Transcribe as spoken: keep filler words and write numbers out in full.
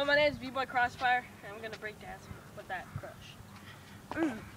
Hello, my name is bboy Crossfire, and I'm gonna break dance with that crush. Mm.